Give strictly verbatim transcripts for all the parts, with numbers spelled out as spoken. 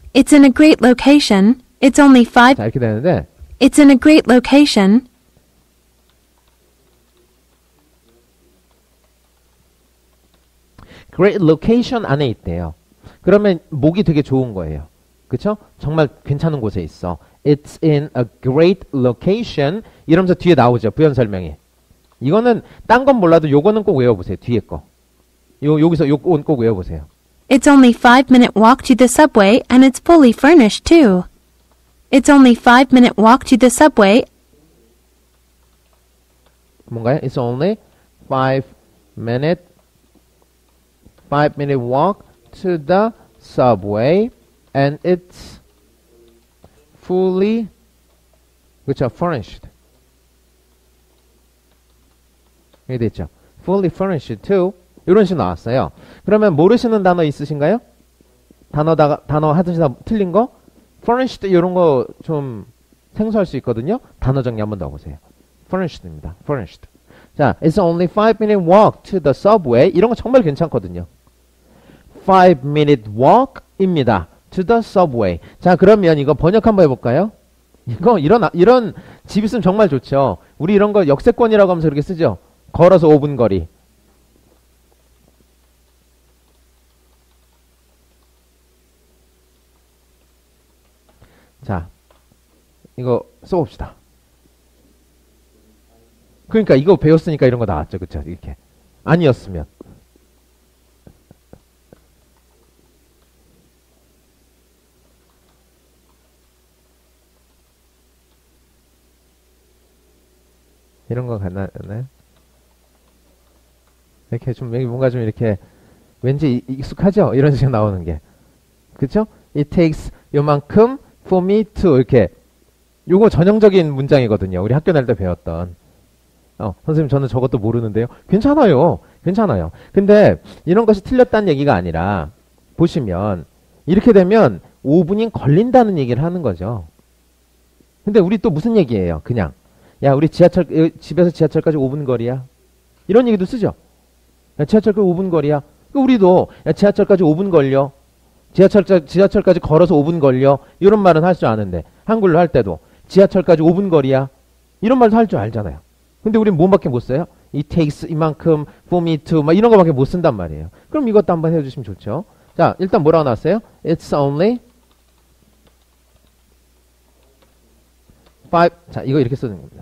It's in a great location. It's only five. 자, 이렇게 되는데 It's in a great location. great location 안에 있대요. 그러면 목이 되게 좋은 거예요. 그쵸? 정말 괜찮은 곳에 있어. It's in a great location. 이러면서 뒤에 나오죠. 부연 설명이. 이거는 딴 건 몰라도 요거는 꼭 외워보세요. 뒤에 거. 요, 여기서 요건 꼭 외워보세요. It's only five minute walk to the subway and it's fully furnished too. It's only five minute walk to the subway. 뭔가요? It's only five minute five minute walk to the subway and it's fully 그렇죠? furnished. 이게 됐죠? fully furnished too. 이런 식으로 나왔어요. 그러면 모르시는 단어 있으신가요? 단어다가 단어 하듯이 틀린 거? furnished 이런 거 좀 생소할 수 있거든요. 단어 정리 한번 더 보세요. furnished입니다. furnished. 자, it's only five minute walk to the subway. 이런 거 정말 괜찮거든요. five minute walk입니다. to the subway. 자, 그러면 이거 번역 한번 해볼까요? 이거 이런 이런 집 있으면 정말 좋죠. 우리 이런 거 역세권이라고 하면서 이렇게 쓰죠. 걸어서 오 분 거리. 자, 이거 써봅시다. 그러니까 이거 배웠으니까 이런 거 나왔죠. 그쵸? 이렇게. 아니었으면. 이런 거 갔나요? 이렇게 좀, 뭔가 좀 이렇게, 왠지 익숙하죠? 이런 식으로 나오는 게. 그쵸? It takes 요만큼 for me to, 이렇게. 요거 전형적인 문장이거든요. 우리 학교 날 때 배웠던. 어, 선생님 저는 저것도 모르는데요. 괜찮아요. 괜찮아요. 근데 이런 것이 틀렸다는 얘기가 아니라 보시면 이렇게 되면 오 분이 걸린다는 얘기를 하는 거죠. 근데 우리 또 무슨 얘기예요? 그냥 야 우리 지하철 집에서 지하철까지 오 분 거리야. 이런 얘기도 쓰죠. 야 지하철까지 오 분 거리야. 우리도 야 지하철까지 오 분 걸려. 지하철 지하철까지 걸어서 오 분 걸려. 이런 말은 할 줄 아는데 한글로 할 때도 지하철까지 오 분 거리야. 이런 말도 할 줄 알잖아요. 근데 우린 뭐밖에 못 써요? It takes 이만큼 for me to 막 이런 거밖에 못 쓴단 말이에요. 그럼 이것도 한번 해주시면 좋죠. 자, 일단 뭐라고 나왔어요? It's only five. 자, 이거 이렇게 쓰는 겁니다.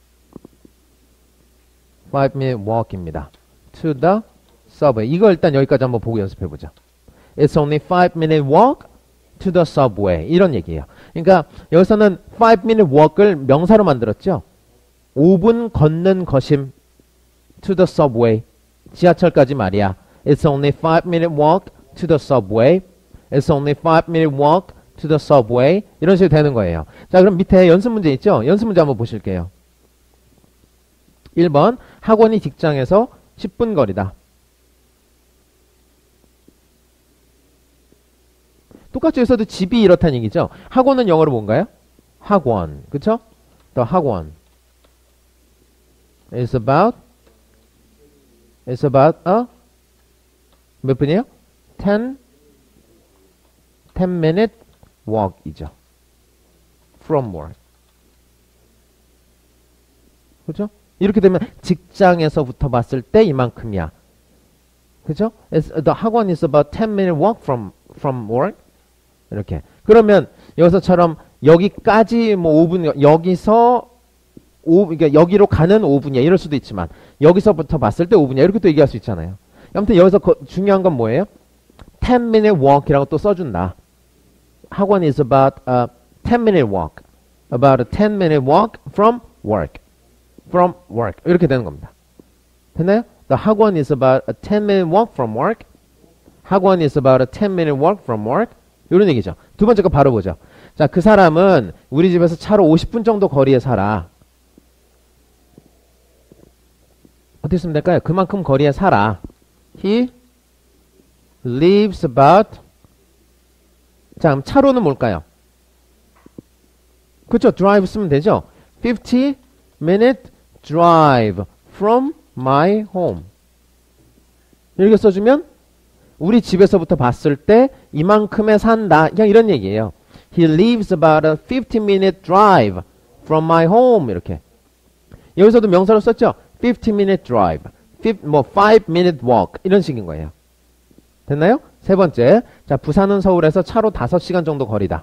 five minute walk입니다. To the subway. 이거 일단 여기까지 한번 보고 연습해 보죠. It's only five minute walk to the subway. 이런 얘기예요. 그러니까 여기서는 five minute walk을 명사로 만들었죠. 오 분 걷는 것임 to the subway. 지하철까지 말이야. It's only five minute walk to the subway. It's only five minute walk to the subway. 이런 식으로 되는 거예요. 자, 그럼 밑에 연습 문제 있죠? 연습 문제 한번 보실게요. 일 번 학원이 직장에서 십 분 거리다. 똑같이 여기서도 집이 이렇다는 얘기죠. 학원은 영어로 뭔가요? 학원. 그쵸? The 학원. It's about It's about a 몇 분이에요? ten ten minute walk이죠. From work. 그죠? 이렇게 되면 직장에서부터 봤을 때 이만큼이야. 그죠? It's, the 학원 is about ten minute walk from from work. 이렇게. 그러면 여기서처럼 여기까지 뭐 오 분 여기서 오, 그러니까 여기로 가는 오 분이야. 이럴 수도 있지만 여기서부터 봤을 때 오 분이야. 이렇게 또 얘기할 수 있잖아요. 아무튼 여기서 거, 중요한 건 뭐예요? ten minute walk이라고 또 써준다. 학원 is about a ten minute walk. About a ten minute walk from work. From work. 이렇게 되는 겁니다. 됐나요? The 학원 is about a ten minute walk from work. 학원 is about a ten minute walk from work. 이런 얘기죠. 두 번째 거 바로 보죠. 자, 그 사람은 우리 집에서 차로 오십 분 정도 거리에 살아. 어떻게 쓰면 될까요? 그만큼 거리에 살아. He lives about. 자, 그럼 차로는 뭘까요? 그쵸? drive 쓰면 되죠? fifty minute drive from my home. 이렇게 써주면 우리 집에서부터 봤을 때 이만큼에 산다. 그냥 이런 얘기예요. He lives about a fifteen minute drive from my home. 이렇게. 여기서도 명사로 썼죠? fifteen minute drive. 뭐 five minute walk. 이런 식인 거예요. 됐나요? 세 번째. 자, 부산은 서울에서 차로 다섯 시간 정도 거리다.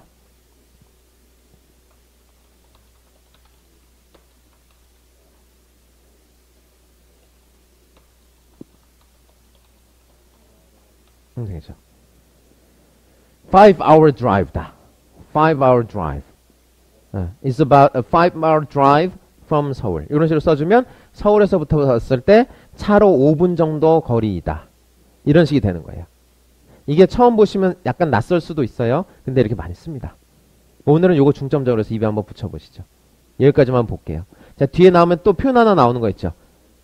음, 되겠죠. five hour drive다. five hour drive. Uh, it's about a five hour drive from 서울. 이런 식으로 써주면 서울에서부터 봤을 때 차로 오 분 정도 거리이다. 이런 식이 되는 거예요. 이게 처음 보시면 약간 낯설 수도 있어요. 근데 이렇게 많이 씁니다. 오늘은 요거 중점적으로 해서 입에 한번 붙여보시죠. 여기까지만 볼게요. 자, 뒤에 나오면 또 표현 하나 나오는 거 있죠.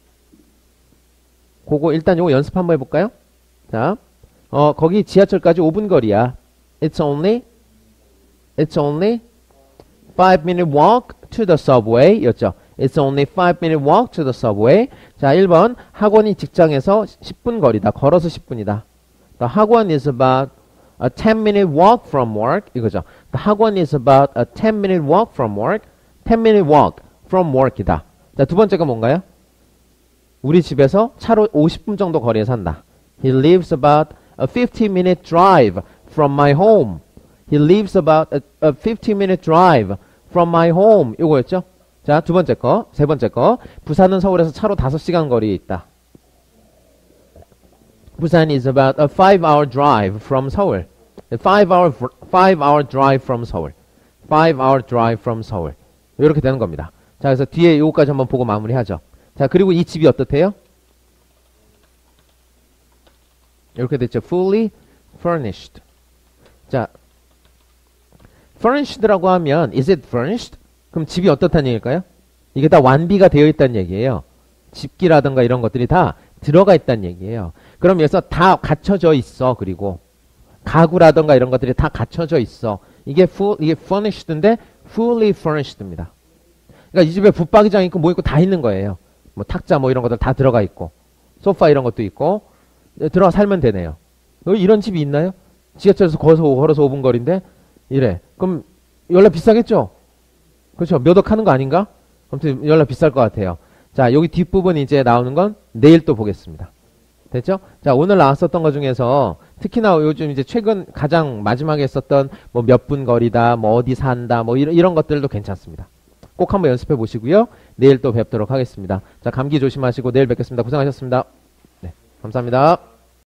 그거 일단 요거 연습 한번 해볼까요? 자, 어, 거기 지하철까지 오 분 거리야. It's only, it's only five minute walk to the subway 였죠. It's only five minute walk to the subway. 자, 일 번 학원이 직장에서 십 분 거리다. 걸어서 십 분이다. The 학원 is about a ten minute walk from work. 이거죠. The 학원 is about a ten minute walk from work. ten minute walk from work이다. 자, 두 번째가 뭔가요? 우리 집에서 차로 오십 분 정도 거리에 산다. He lives about a fifteen minute drive from my home. He lives about a, a fifteen minute drive from my home. 이거였죠? 자, 두 번째 거, 세 번째 거. 부산은 서울에서 차로 다섯 시간 거리에 있다. 부산 is about a five hour drive from 서울. five hour, five hour drive from 서울. five hour drive from 서울. 이렇게 되는 겁니다. 자, 그래서 뒤에 요거까지 한번 보고 마무리하죠. 자, 그리고 이 집이 어떻대요? 이렇게 됐죠. fully furnished. 자, furnished라고 하면 is it furnished? 그럼 집이 어떻다는 얘기일까요? 이게 다 완비가 되어 있다는 얘기예요. 집기라든가 이런 것들이 다 들어가 있다는 얘기예요. 그럼 여기서 다 갖춰져 있어. 그리고 가구라든가 이런 것들이 다 갖춰져 있어. 이게 full, 이게 furnished인데 fully furnished입니다. 그러니까 이 집에 붙박이장 있고 뭐 있고 다 있는 거예요. 뭐 탁자 뭐 이런 것들 다 들어가 있고 소파 이런 것도 있고 들어가 살면 되네요. 이런 집이 있나요? 지하철에서 걸어서, 걸어서 오 분 거리인데 이래. 그럼 연락 비싸겠죠? 그렇죠. 몇 억 하는 거 아닌가? 아무튼 연락 비쌀 것 같아요. 자, 여기 뒷부분 이제 나오는 건 내일 또 보겠습니다. 됐죠? 자, 오늘 나왔었던 것 중에서 특히나 요즘 이제 최근 가장 마지막에 썼던 뭐 몇 분 거리다, 뭐 어디 산다, 뭐 이런, 이런 것들도 괜찮습니다. 꼭 한번 연습해 보시고요. 내일 또 뵙도록 하겠습니다. 자, 감기 조심하시고 내일 뵙겠습니다. 고생하셨습니다. 네, 감사합니다.